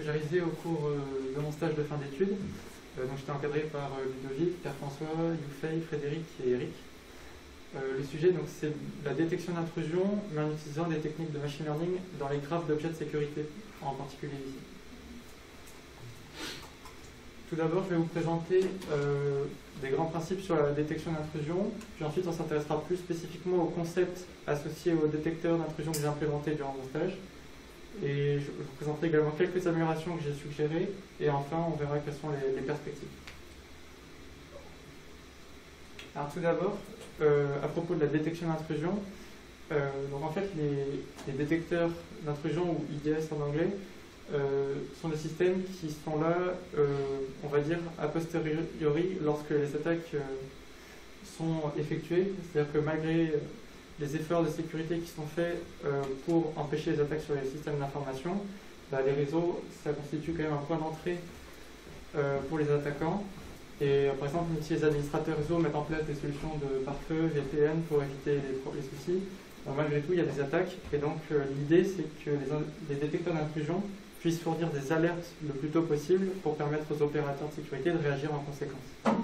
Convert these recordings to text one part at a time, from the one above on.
j'ai réalisé au cours de mon stage de fin d'études. Donc j'étais encadré par Ludovic, Pierre-François, Youfei, Frédéric et Eric. Le sujet, c'est la détection d'intrusion, mais en utilisant des techniques de machine learning dans les graphes d'objets de sécurité, en particulier ici. Tout d'abord, je vais vous présenter des grands principes sur la détection d'intrusion, puis ensuite on s'intéressera plus spécifiquement aux concepts associés aux détecteurs d'intrusion que j'ai implémentés durant mon stage. Et je vous présenterai également quelques améliorations que j'ai suggérées, et enfin on verra quelles sont les perspectives. Alors tout d'abord, à propos de la détection d'intrusion, donc en fait les détecteurs d'intrusion, ou IDS en anglais, sont des systèmes qui sont là, on va dire, a posteriori, lorsque les attaques sont effectuées. C'est-à-dire que malgré les efforts de sécurité qui sont faits pour empêcher les attaques sur les systèmes d'information, les réseaux, ça constitue quand même un point d'entrée pour les attaquants. Et par exemple, si les administrateurs réseau mettent en place des solutions de pare-feu, VPN pour éviter les soucis, malgré tout, il y a des attaques. Et donc, l'idée, c'est que les détecteurs d'intrusion puissent fournir des alertes le plus tôt possible pour permettre aux opérateurs de sécurité de réagir en conséquence.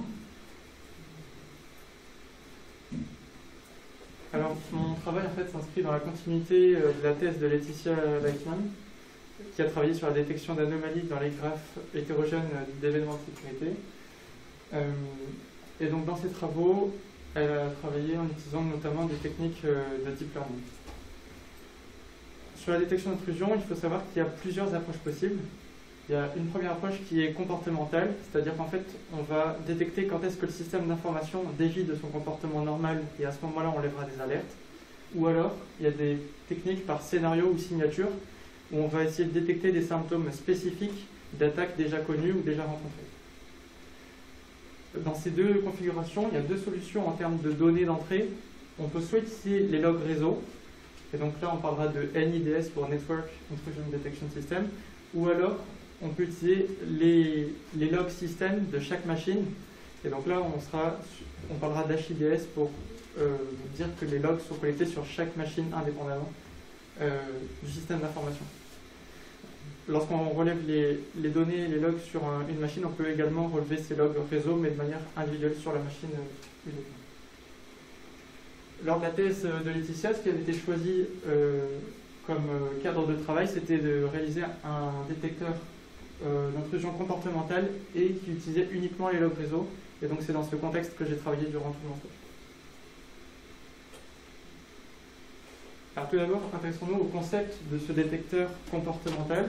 Alors, mon travail en fait s'inscrit dans la continuité de la thèse de Laetitia Leichmann, qui a travaillé sur la détection d'anomalies dans les graphes hétérogènes d'événements de sécurité. Et donc, dans ses travaux, elle a travaillé en utilisant notamment des techniques de deep learning. Sur la détection d'intrusion, il faut savoir qu'il y a plusieurs approches possibles. Il y a une première approche qui est comportementale, c'est-à-dire qu'en fait, on va détecter quand est-ce que le système d'information dévie de son comportement normal, et à ce moment-là, on lèvera des alertes. Ou alors, il y a des techniques par scénario ou signature, où on va essayer de détecter des symptômes spécifiques d'attaques déjà connues ou déjà rencontrées. Dans ces deux configurations, il y a deux solutions en termes de données d'entrée. On peut soit utiliser les logs réseau, et donc là on parlera de NIDS pour Network Intrusion Detection System, ou alors on peut utiliser les logs système de chaque machine, et donc là on parlera d'HIDS pour dire que les logs sont collectés sur chaque machine indépendamment du système d'information. Lorsqu'on relève les données, les logs sur une machine, on peut également relever ces logs réseau, mais de manière individuelle sur la machine uniquement. Lors de la thèse de Laetitia, ce qui avait été choisi comme cadre de travail, c'était de réaliser un détecteur d'intrusion comportementale et qui utilisait uniquement les logs réseau. Et donc c'est dans ce contexte que j'ai travaillé durant tout mon stage. Alors tout d'abord, intéressons-nous au concept de ce détecteur comportemental.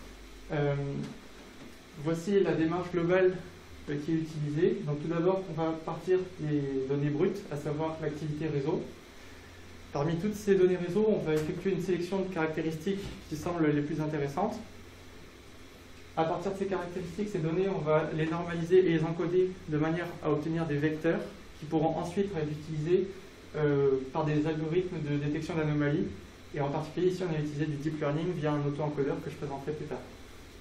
Voici la démarche globale qui est utilisée. Donc tout d'abord, on va partir des données brutes, à savoir l'activité réseau. Parmi toutes ces données réseau, on va effectuer une sélection de caractéristiques qui semblent les plus intéressantes. À partir de ces caractéristiques, ces données, on va les normaliser et les encoder de manière à obtenir des vecteurs qui pourront ensuite être utilisés par des algorithmes de détection d'anomalies. Et en particulier, ici, on a utilisé du deep learning via un auto-encodeur que je présenterai plus tard.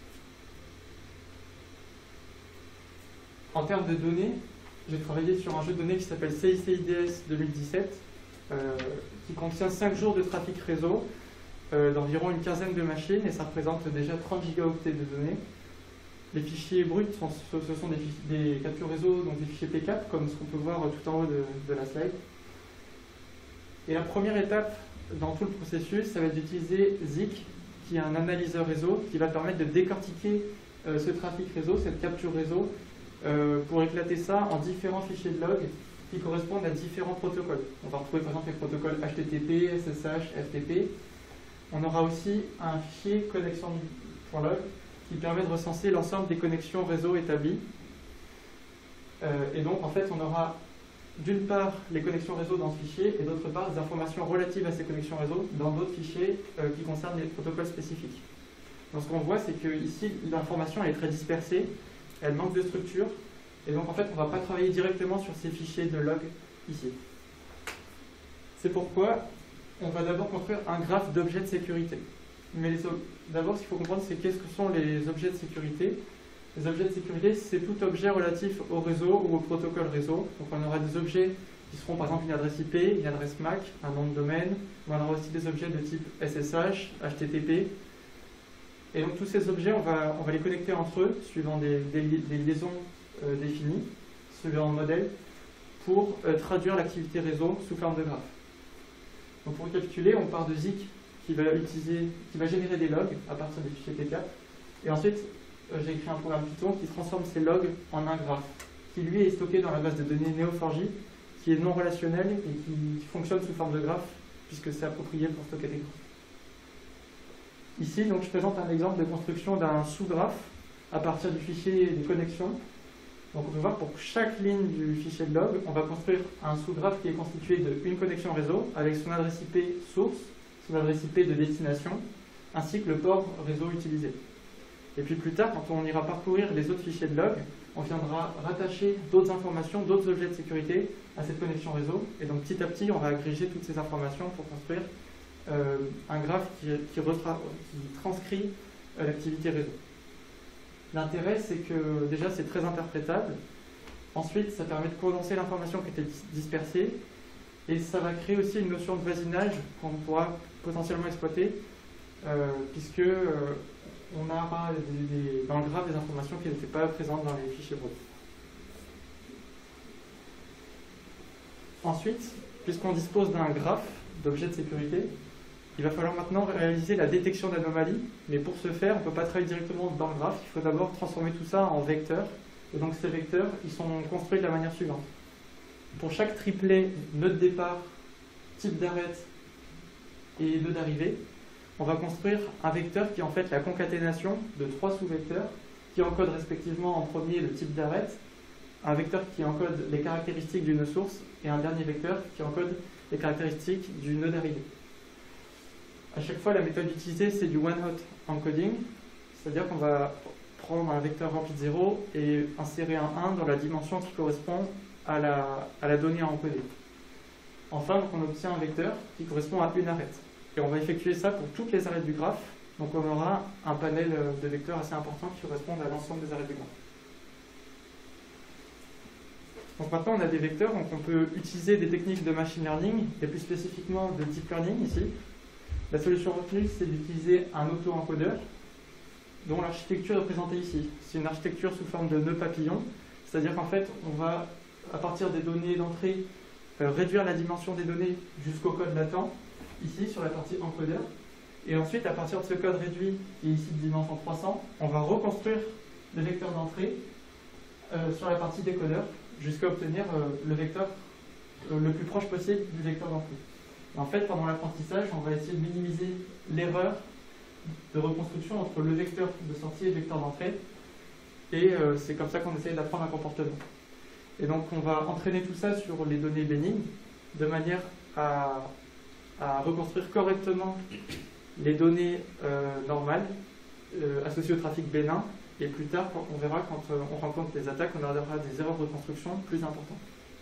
En termes de données, j'ai travaillé sur un jeu de données qui s'appelle CICIDS 2017, qui contient 5 jours de trafic réseau d'environ une quinzaine de machines, et ça représente déjà 30 gigaoctets de données. Les fichiers bruts, ce sont des captures réseau, donc des fichiers P4, comme ce qu'on peut voir tout en haut de la slide. Et la première étape dans tout le processus, ça va être d'utiliser Zik, qui est un analyseur réseau, qui va permettre de décortiquer ce trafic réseau, cette capture réseau, pour éclater ça en différents fichiers de log qui correspondent à différents protocoles. On va retrouver par exemple les protocoles HTTP, SSH, FTP. On aura aussi un fichier connexion.log qui permet de recenser l'ensemble des connexions réseau établies. Et donc en fait on aura d'une part les connexions réseau dans ce fichier et d'autre part des informations relatives à ces connexions réseau dans d'autres fichiers qui concernent les protocoles spécifiques. Donc ce qu'on voit, c'est que ici l'information est très dispersée, elle manque de structure, et donc en fait on ne va pas travailler directement sur ces fichiers de log ici. C'est pourquoi on va d'abord construire un graphe d'objets de sécurité. Mais d'abord ce qu'il faut comprendre, c'est qu'est-ce que sont les objets de sécurité. Les objets de sécurité, c'est tout objet relatif au réseau ou au protocole réseau. Donc on aura des objets qui seront par exemple une adresse IP, une adresse MAC, un nom de domaine. On aura aussi des objets de type SSH, HTTP. Et donc tous ces objets, on va les connecter entre eux, suivant des liaisons définies, suivant un modèle, pour traduire l'activité réseau sous forme de graphe. Donc pour récapituler, on part de Zik qui va générer des logs à partir des fichiers PK. Et ensuite, j'ai écrit un programme Python qui transforme ces logs en un graphe, qui lui est stocké dans la base de données Neo4j, qui est non relationnel et qui fonctionne sous forme de graphe, puisque c'est approprié pour stocker des graphes. Ici, donc, je présente un exemple de construction d'un sous-graphe à partir du fichier des connexions. Donc on peut voir pour chaque ligne du fichier de log, on va construire un sous-graphe qui est constitué d'une connexion réseau avec son adresse IP source, son adresse IP de destination, ainsi que le port réseau utilisé. Et puis plus tard, quand on ira parcourir les autres fichiers de log, on viendra rattacher d'autres informations, d'autres objets de sécurité à cette connexion réseau. Et donc petit à petit, on va agréger toutes ces informations pour construire un graphe qui transcrit l'activité réseau. L'intérêt, c'est que déjà, c'est très interprétable. Ensuite, ça permet de condenser l'information qui était dispersée. Et ça va créer aussi une notion de voisinage qu'on pourra potentiellement exploiter, puisque on aura dans le graphe des informations qui n'étaient pas présentes dans les fichiers bruts. Ensuite, puisqu'on dispose d'un graphe d'objets de sécurité, il va falloir maintenant réaliser la détection d'anomalies, mais pour ce faire, on ne peut pas travailler directement dans le graphe, il faut d'abord transformer tout ça en vecteurs. Et donc ces vecteurs, ils sont construits de la manière suivante. Pour chaque triplet, nœud de départ, type d'arrête et nœud d'arrivée, on va construire un vecteur qui est en fait la concaténation de trois sous-vecteurs qui encodent respectivement en premier le type d'arrête, un vecteur qui encode les caractéristiques du nœud source et un dernier vecteur qui encode les caractéristiques du nœud d'arrivée. À chaque fois, la méthode utilisée, c'est du one-hot encoding, c'est-à-dire qu'on va prendre un vecteur rempli de 0 et insérer un 1 dans la dimension qui correspond à la donnée à encoder. Enfin, donc, on obtient un vecteur qui correspond à une arrête. Et on va effectuer ça pour toutes les arrêtes du graphe, donc on aura un panel de vecteurs assez important qui correspondent à l'ensemble des arrêtes du graphe. Donc maintenant, on a des vecteurs, donc on peut utiliser des techniques de machine learning, et plus spécifiquement de deep learning ici. La solution retenue, c'est d'utiliser un auto-encodeur, dont l'architecture est présentée ici. C'est une architecture sous forme de nœud papillon, c'est-à-dire qu'en fait, on va, à partir des données d'entrée, réduire la dimension des données jusqu'au code latent, ici sur la partie encodeur. Et ensuite, à partir de ce code réduit, qui est ici de dimension 300, on va reconstruire le vecteur d'entrée sur la partie décodeur, jusqu'à obtenir le vecteur le plus proche possible du vecteur d'entrée. En fait, pendant l'apprentissage, on va essayer de minimiser l'erreur de reconstruction entre le vecteur de sortie et le vecteur d'entrée. Et c'est comme ça qu'on essaye d'apprendre un comportement. Et donc, on va entraîner tout ça sur les données bénignes, de manière à reconstruire correctement les données normales associées au trafic bénin. Et plus tard, on verra quand on rencontre des attaques, on aura des erreurs de reconstruction plus importantes.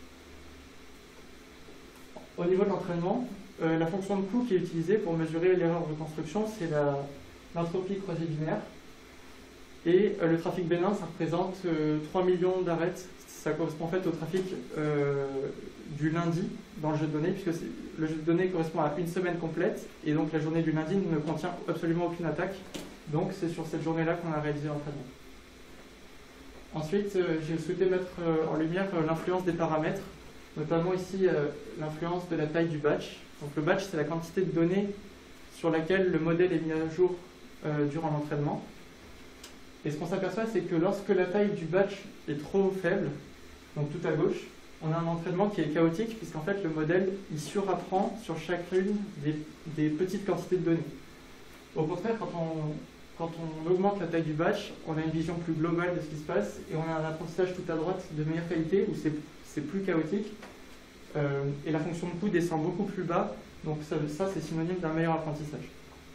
Au niveau de l'entraînement, la fonction de coût qui est utilisée pour mesurer l'erreur de reconstruction, c'est l'entropie croisée binaire. Et le trafic bénin, ça représente 3 millions d'arrêts. Ça correspond en fait au trafic du lundi dans le jeu de données, puisque le jeu de données correspond à une semaine complète, et donc la journée du lundi ne contient absolument aucune attaque. Donc c'est sur cette journée-là qu'on a réalisé l'entraînement. Ensuite, j'ai souhaité mettre en lumière l'influence des paramètres, notamment ici l'influence de la taille du batch. Donc le batch, c'est la quantité de données sur laquelle le modèle est mis à jour durant l'entraînement. Et ce qu'on s'aperçoit, c'est que lorsque la taille du batch est trop faible, donc tout à gauche, on a un entraînement qui est chaotique, puisqu'en fait le modèle il surapprend sur chacune des petites quantités de données. Au contraire, quand on augmente la taille du batch, on a une vision plus globale de ce qui se passe, et on a un apprentissage tout à droite de meilleure qualité, où c'est plus chaotique, et la fonction de coût descend beaucoup plus bas, donc ça c'est synonyme d'un meilleur apprentissage.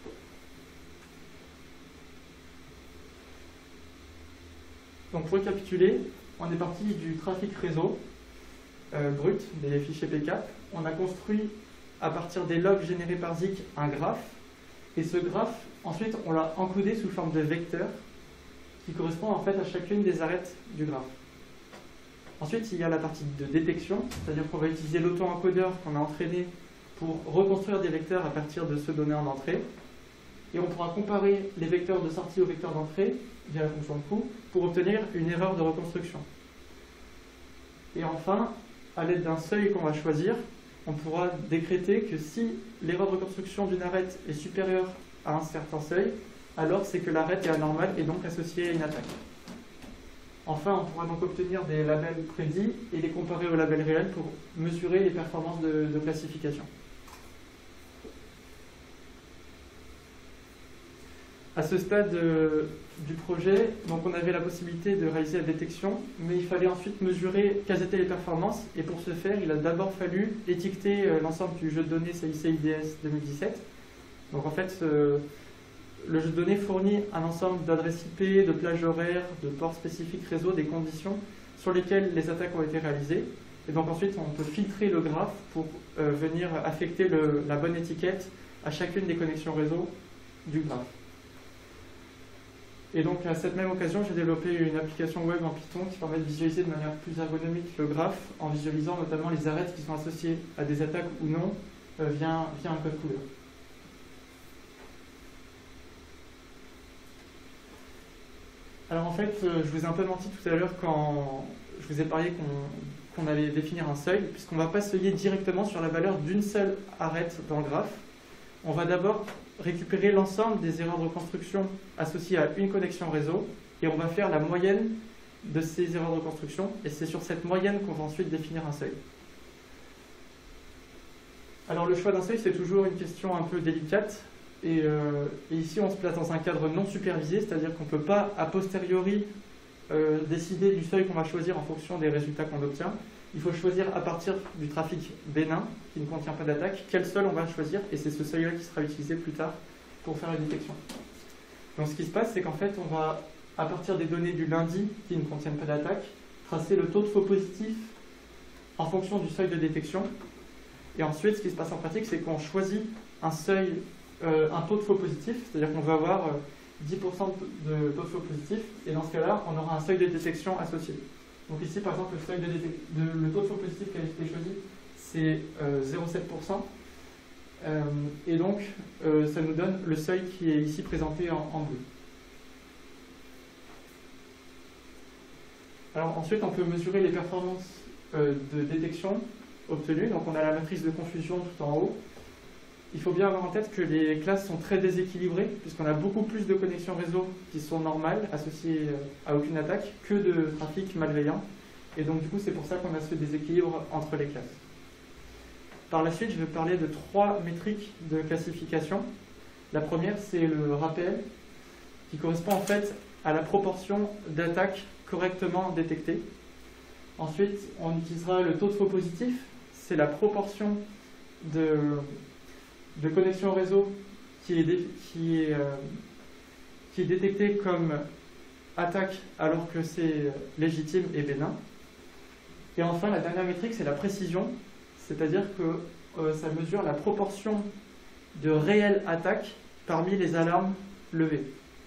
Donc pour récapituler, on est parti du trafic réseau brut, des fichiers PK. On a construit, à partir des logs générés par Zik, un graphe, et ce graphe, ensuite, on l'a encodé sous forme de vecteurs qui correspondent en fait à chacune des arêtes du graphe. Ensuite, il y a la partie de détection, c'est-à-dire qu'on va utiliser l'auto-encodeur qu'on a entraîné pour reconstruire des vecteurs à partir de ceux donnés en entrée. et on pourra comparer les vecteurs de sortie aux vecteurs d'entrée via la fonction de coût pour obtenir une erreur de reconstruction. Et enfin, à l'aide d'un seuil qu'on va choisir, on pourra décréter que si l'erreur de reconstruction d'une arête est supérieure à un certain seuil, alors c'est que l'arête est anormale et donc associée à une attaque. Enfin, on pourra donc obtenir des labels prédits et les comparer aux labels réels pour mesurer les performances de classification. À ce stade du projet, donc on avait la possibilité de réaliser la détection, mais il fallait ensuite mesurer quelles étaient les performances, et pour ce faire, il a d'abord fallu étiqueter l'ensemble du jeu de données CIC-IDS 2017. Donc en fait, le jeu de données fournit un ensemble d'adresses IP, de plages horaires, de ports spécifiques réseau, des conditions sur lesquelles les attaques ont été réalisées. Et donc ensuite, on peut filtrer le graphe pour venir affecter la bonne étiquette à chacune des connexions réseau du graphe. Et donc à cette même occasion, j'ai développé une application web en Python qui permet de visualiser de manière plus ergonomique le graphe en visualisant notamment les arêtes qui sont associées à des attaques ou non via un code couleur. Alors en fait, je vous ai un peu menti tout à l'heure quand je vous ai parlé qu'on allait définir un seuil, puisqu'on ne va pas seuiller directement sur la valeur d'une seule arête dans le graphe. On va d'abord récupérer l'ensemble des erreurs de reconstruction associées à une connexion réseau, et on va faire la moyenne de ces erreurs de reconstruction, et c'est sur cette moyenne qu'on va ensuite définir un seuil. Alors le choix d'un seuil, c'est toujours une question un peu délicate, et ici on se place dans un cadre non supervisé, c'est-à-dire qu'on ne peut pas a posteriori décider du seuil qu'on va choisir en fonction des résultats qu'on obtient. Il faut choisir à partir du trafic bénin, qui ne contient pas d'attaque, quel seuil on va choisir, et c'est ce seuil-là qui sera utilisé plus tard pour faire la détection. Donc ce qui se passe, c'est qu'en fait, on va, à partir des données du lundi qui ne contiennent pas d'attaque, tracer le taux de faux positifs en fonction du seuil de détection. Et ensuite, ce qui se passe en pratique, c'est qu'on choisit un seuil, un taux de faux positif, c'est-à-dire qu'on va avoir 10% de taux de faux positif, et dans ce cas-là, on aura un seuil de détection associé. Donc ici, par exemple, le taux de faux positif qui a été choisi, c'est 0,7%. Et donc, ça nous donne le seuil qui est ici présenté en bleu. Alors ensuite, on peut mesurer les performances de détection obtenues. Donc on a la matrice de confusion tout en haut. Il faut bien avoir en tête que les classes sont très déséquilibrées, puisqu'on a beaucoup plus de connexions réseau qui sont normales, associées à aucune attaque, que de trafic malveillant. Et donc du coup, c'est pour ça qu'on a ce déséquilibre entre les classes. Par la suite, je vais parler de 3 métriques de classification. La première, c'est le rappel, qui correspond en fait à la proportion d'attaques correctement détectées. Ensuite, on utilisera le taux de faux positif, c'est la proportion de connexion réseau qui est détectée comme attaque alors que c'est légitime et bénin. Et enfin, la dernière métrique, c'est la précision, c'est-à-dire que ça mesure la proportion de réelles attaques parmi les alarmes levées.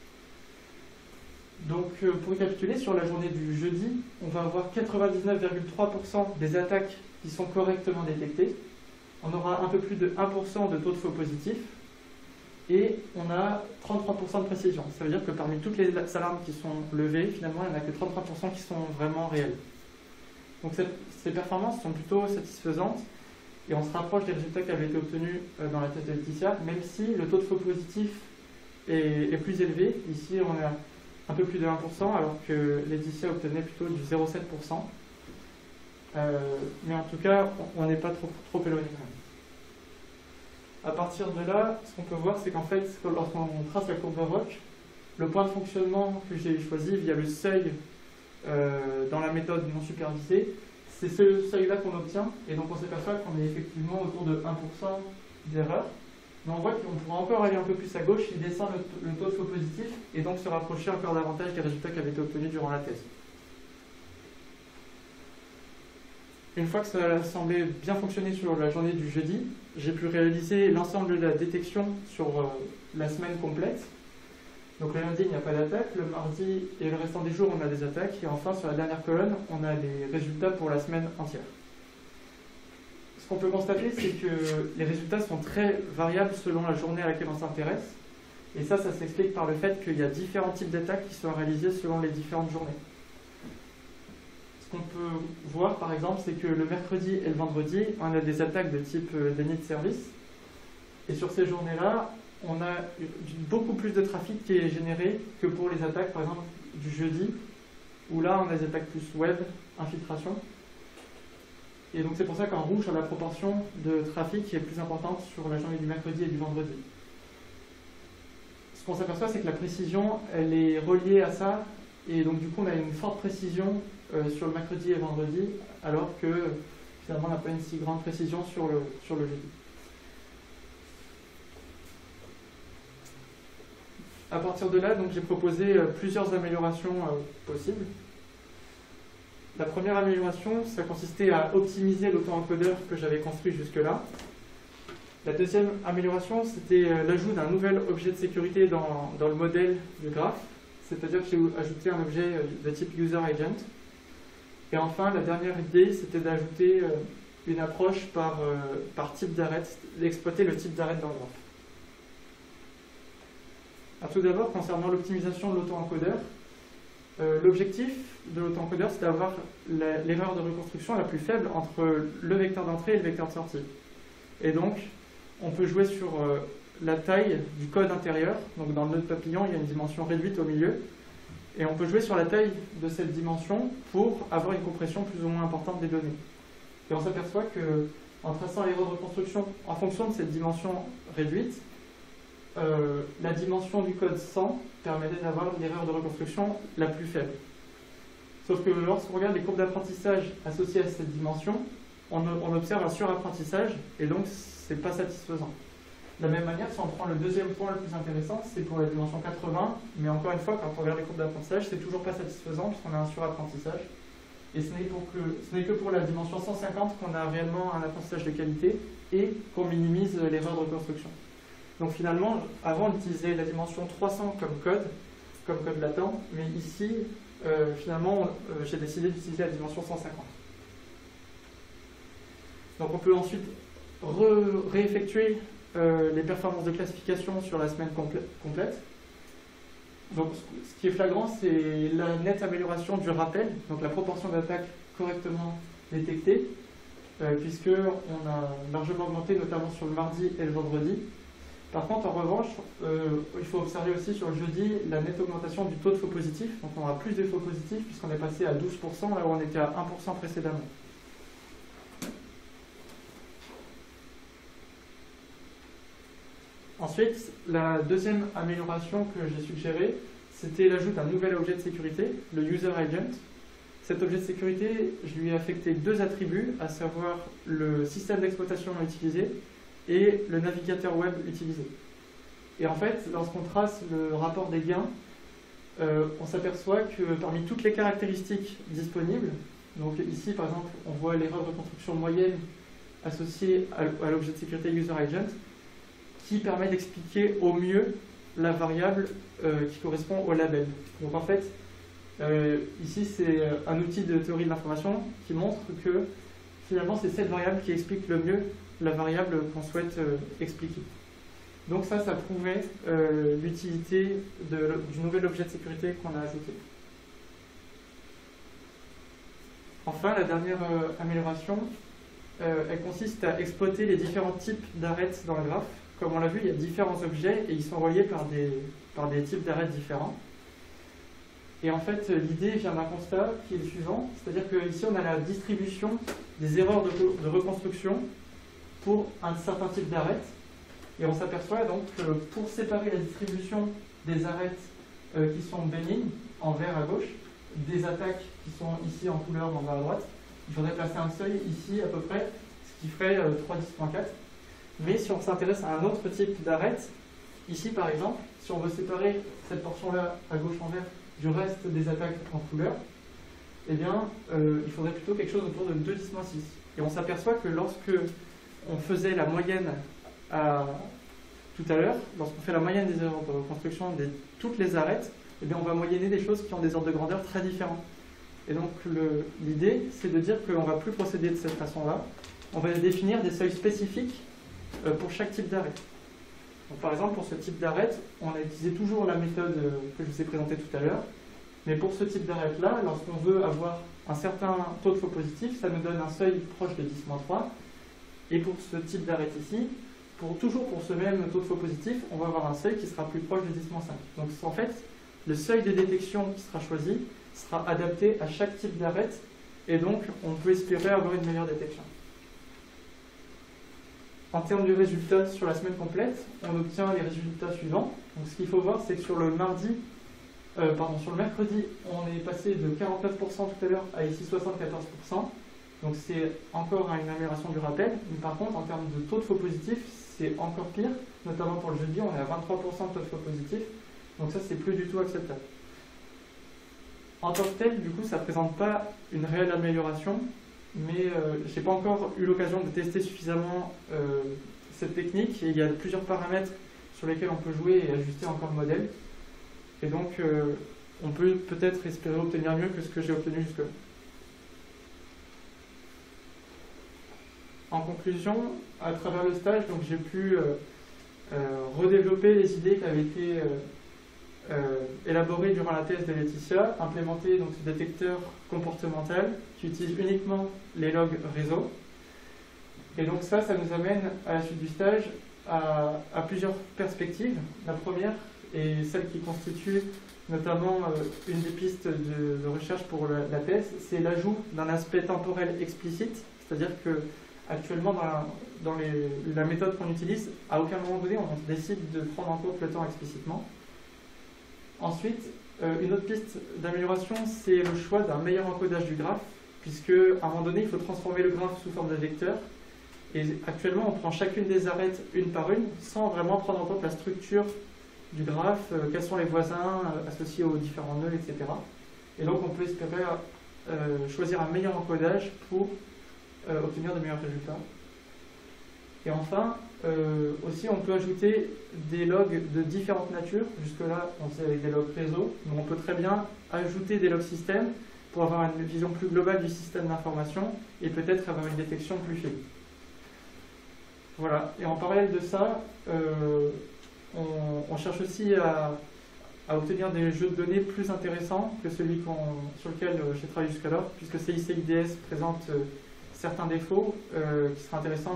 Donc, pour récapituler, sur la journée du jeudi, on va avoir 99,3% des attaques qui sont correctement détectées. On aura un peu plus de 1% de taux de faux positif et on a 33% de précision. Ça veut dire que parmi toutes les alarmes qui sont levées, finalement, il n'y en a que 33% qui sont vraiment réelles. Donc ces performances sont plutôt satisfaisantes et on se rapproche des résultats qui avaient été obtenus dans la thèse de Laetitia, même si le taux de faux positif est plus élevé. Ici, on a un peu plus de 1%, alors que Laetitia obtenait plutôt du 0,7%. Mais en tout cas, on n'est pas trop éloigné quand même. À partir de là, ce qu'on peut voir, c'est qu'en fait, lorsqu'on trace la courbe Baroque, le point de fonctionnement que j'ai choisi via le seuil dans la méthode non supervisée, c'est ce seuil-là qu'on obtient, et donc on s'aperçoit qu'on est effectivement autour de 1% d'erreur. Mais on voit qu'on pourra encore aller un peu plus à gauche, il descend le taux de faux positif, et donc se rapprocher encore davantage des résultats qui avaient été obtenus durant la thèse. Une fois que ça a semblé bien fonctionner sur la journée du jeudi, j'ai pu réaliser l'ensemble de la détection sur la semaine complète. Donc le lundi, il n'y a pas d'attaque, le mardi et le restant des jours, on a des attaques, et enfin sur la dernière colonne, on a les résultats pour la semaine entière. Ce qu'on peut constater, c'est que les résultats sont très variables selon la journée à laquelle on s'intéresse. Et ça s'explique par le fait qu'il y a différents types d'attaques qui sont réalisées selon les différentes journées. Ce qu'on peut voir par exemple, c'est que le mercredi et le vendredi, on a des attaques de type déni de service. Et sur ces journées-là, on a beaucoup plus de trafic qui est généré que pour les attaques, par exemple, du jeudi, où là, on a des attaques plus web, infiltration. Et donc c'est pour ça qu'en rouge, on a la proportion de trafic qui est plus importante sur la journée du mercredi et du vendredi. Ce qu'on s'aperçoit, c'est que la précision, elle est reliée à ça, et donc du coup, on a une forte précision sur le mercredi et le vendredi, alors que finalement, on n'a pas une si grande précision sur le jeudi. À partir de là, donc, j'ai proposé plusieurs améliorations possibles. La première amélioration, ça consistait à optimiser l'auto-encodeur que j'avais construit jusque-là. La deuxième amélioration, c'était l'ajout d'un nouvel objet de sécurité dans le modèle du graphe, c'est-à-dire que j'ai ajouté un objet de type user agent. Et enfin, la dernière idée, c'était d'ajouter une approche par type d'arrêt, d'exploiter le type d'arrêt dans le graphe. Alors, tout d'abord, concernant l'optimisation de l'auto-encodeur, l'objectif de l'auto-encodeur, c'est d'avoir l'erreur de reconstruction la plus faible entre le vecteur d'entrée et le vecteur de sortie. Et donc, on peut jouer sur la taille du code intérieur. Donc, dans le nœud papillon, il y a une dimension réduite au milieu. Et on peut jouer sur la taille de cette dimension pour avoir une compression plus ou moins importante des données. Et on s'aperçoit qu'en traçant l'erreur de reconstruction en fonction de cette dimension réduite, la dimension du code 100 permettait d'avoir l'erreur de reconstruction la plus faible. Sauf que lorsqu'on regarde les courbes d'apprentissage associées à cette dimension, on observe un surapprentissage et donc c'est pas satisfaisant. De la même manière, si on prend le deuxième point le plus intéressant, c'est pour la dimension 80, mais encore une fois, quand on regarde les courbes d'apprentissage, c'est toujours pas satisfaisant puisqu'on a un surapprentissage. Et ce n'est que pour la dimension 150 qu'on a réellement un apprentissage de qualité et qu'on minimise l'erreur de reconstruction. Donc finalement, avant on utilisait la dimension 300 comme code latent, mais ici, finalement, j'ai décidé d'utiliser la dimension 150. Donc on peut ensuite réeffectuer les performances de classification sur la semaine complète. Donc ce qui est flagrant, c'est la nette amélioration du rappel, donc la proportion d'attaques correctement détectées, puisqu'on a largement augmenté, notamment sur le mardi et le vendredi. Par contre, en revanche, il faut observer aussi sur le jeudi la nette augmentation du taux de faux positifs. Donc on aura plus de faux positifs puisqu'on est passé à 12% là où on était à 1% précédemment. Ensuite, la deuxième amélioration que j'ai suggérée, c'était l'ajout d'un nouvel objet de sécurité, le user agent. Cet objet de sécurité, je lui ai affecté deux attributs, à savoir le système d'exploitation utilisé et le navigateur web utilisé. Et en fait, lorsqu'on trace le rapport des gains, on s'aperçoit que parmi toutes les caractéristiques disponibles, donc ici par exemple on voit l'erreur de construction moyenne associée à l'objet de sécurité user agent, qui permet d'expliquer au mieux la variable qui correspond au label. Donc en fait, ici c'est un outil de théorie de l'information qui montre que finalement c'est cette variable qui explique le mieux la variable qu'on souhaite expliquer. Donc ça prouvait l'utilité du nouvel objet de sécurité qu'on a ajouté. Enfin, la dernière amélioration, elle consiste à exploiter les différents types d'arrêts dans le graphe. Comme on l'a vu, il y a différents objets et ils sont reliés par des types d'arrêts différents. Et en fait, l'idée vient d'un constat qui est le suivant, c'est-à-dire qu'ici on a la distribution des erreurs de reconstruction pour un certain type d'arrêt. Et on s'aperçoit donc que pour séparer la distribution des arrêts qui sont bénignes, en vert à gauche, des attaques qui sont ici en couleur en bas à droite, il faudrait placer un seuil ici à peu près, ce qui ferait 310.4. Mais si on s'intéresse à un autre type d'arrêt, ici par exemple, si on veut séparer cette portion-là à gauche en vert du reste des attaques en couleur, eh bien, il faudrait plutôt quelque chose autour de 210-6. Et on s'aperçoit que lorsque on faisait la moyenne tout à l'heure, lorsqu'on fait la moyenne des erreurs de reconstruction de toutes les arêtes, eh bien, on va moyenner des choses qui ont des ordres de grandeur très différents. Et donc l'idée, c'est de dire qu'on ne va plus procéder de cette façon-là. On va définir des seuils spécifiques pour chaque type d'arrêt. Donc, par exemple, pour ce type d'arête, on a utilisé toujours la méthode que je vous ai présentée tout à l'heure, mais pour ce type d'arête-là, lorsqu'on veut avoir un certain taux de faux positif, ça nous donne un seuil proche de 10-3, et pour ce type d'arête ici, toujours pour ce même taux de faux positif, on va avoir un seuil qui sera plus proche de 10-5. Donc en fait, le seuil de détection qui sera choisi sera adapté à chaque type d'arête, et donc on peut espérer avoir une meilleure détection. En termes de résultats sur la semaine complète, on obtient les résultats suivants. Donc ce qu'il faut voir, c'est que sur le mercredi, on est passé de 49% tout à l'heure à ici 74%. Donc c'est encore une amélioration du rappel. Mais par contre, en termes de taux de faux positif, c'est encore pire. Notamment pour le jeudi, on est à 23% de taux de faux positif. Donc ça, c'est plus du tout acceptable. En tant que tel, du coup, ça ne présente pas une réelle amélioration. Mais je n'ai pas encore eu l'occasion de tester suffisamment cette technique. Et il y a plusieurs paramètres sur lesquels on peut jouer et ajuster encore le modèle. Et donc, on peut peut-être espérer obtenir mieux que ce que j'ai obtenu jusque-là. En conclusion, à travers le stage, j'ai pu redévelopper les idées qui avaient été élaborées durant la thèse de Laetitia, implémenter donc, ce détecteur comportemental qui utilise uniquement les logs réseau. Et donc ça nous amène à la suite du stage à plusieurs perspectives. La première, et celle qui constitue notamment une des pistes de recherche pour la thèse, c'est l'ajout d'un aspect temporel explicite, c'est-à-dire que actuellement dans la méthode qu'on utilise, à aucun moment donné on décide de prendre en compte le temps explicitement. Ensuite, une autre piste d'amélioration, c'est le choix d'un meilleur encodage du graphe, puisque à un moment donné il faut transformer le graphe sous forme de vecteur. Et actuellement on prend chacune des arêtes une par une, sans vraiment prendre en compte la structure du graphe, quels sont les voisins associés aux différents nœuds, etc. Et donc on peut espérer choisir un meilleur encodage pour obtenir de meilleurs résultats. Et enfin, aussi on peut ajouter des logs de différentes natures. Jusque-là, on faisait avec des logs réseau, mais on peut très bien ajouter des logs système pour avoir une vision plus globale du système d'information et peut-être avoir une détection plus fine. Voilà. Et en parallèle de ça, on cherche aussi à obtenir des jeux de données plus intéressants que celui sur lequel j'ai travaillé jusqu'alors, puisque CICIDS présente certains défauts qui seraient intéressants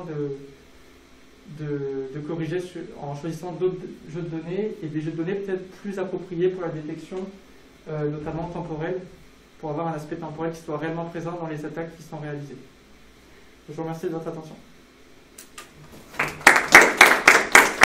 de corriger en choisissant d'autres jeux de données et des jeux de données peut-être plus appropriés pour la détection, notamment temporelle, pour avoir un aspect temporel qui soit réellement présent dans les attaques qui sont réalisées. Je vous remercie de votre attention.